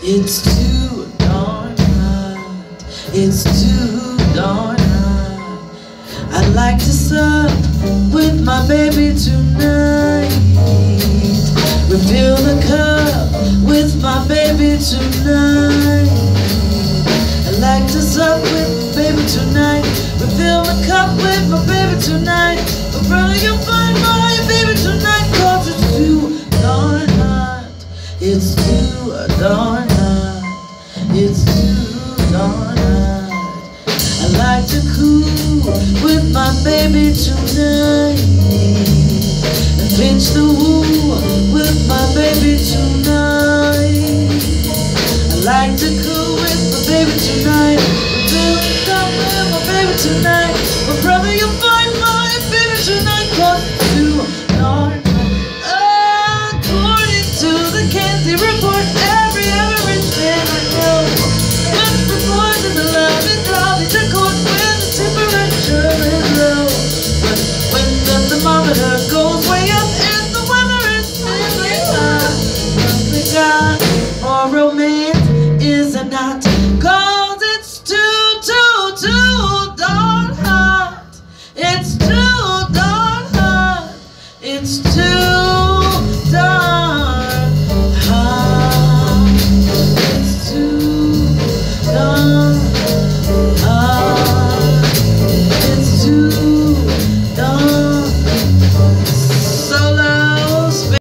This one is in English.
It's too darn hot. It's too darn hot. I'd like to sup with my baby tonight. Refill the cup with my baby tonight. I'd like to sup with my baby tonight. Refill the cup with my baby tonight. But brother, you'll find my baby tonight. 'Cause it's too darn hot. It's too darn hot. It's too darn hot. I like to cool with my baby tonight, and pinch the wool with my baby tonight. I like to cool with my baby tonight, and fill the cup with my baby tonight.